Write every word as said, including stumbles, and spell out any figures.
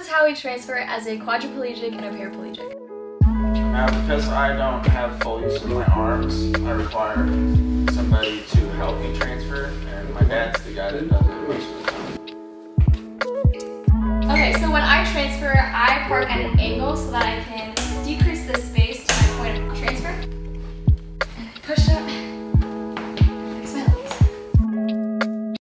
is how we transfer as a quadriplegic and a paraplegic. Now, because I don't have full use of my arms, I require somebody to help me transfer, and my dad's the guy that does it most of the time. Okay, so when I transfer, I park at an angle so that I can